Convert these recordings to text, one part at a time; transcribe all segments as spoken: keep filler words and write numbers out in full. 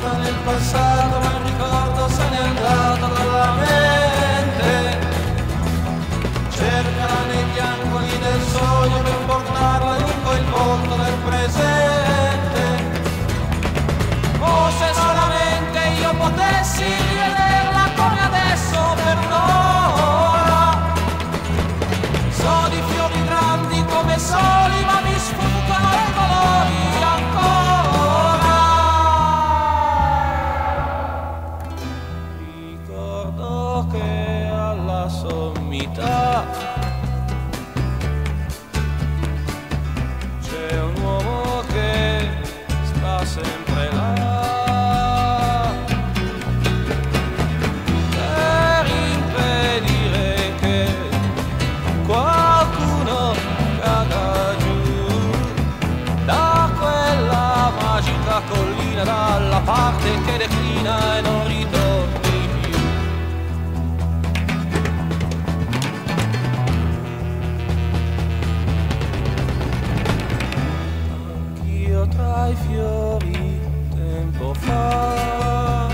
nel passato, ma il ricordo se n'è andato dalla mente. Cercala negli angoli del sogno per portarla lungo il volto del presente. Oh, se solamente io potessi rivederla come adesso per un'ora. So di fiori grandi come soli, ma mi sfuggono i colori ancora. Ricordo che alla sommità c'è un uomo che sta sempre là per impedire che qualcuno cada giù da quella magica collina, dalla parte che declina e non ritorni più. Anch'io tra i fiori tempo fa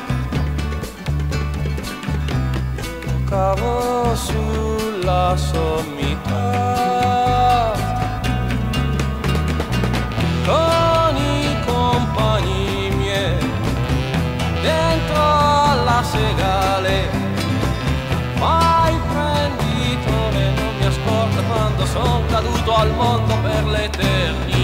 giocavo sulla sommità con i compagni miei dentro alla segale, ma il prenditore non mi ascolta quando son caduto al mondo per l'eternità.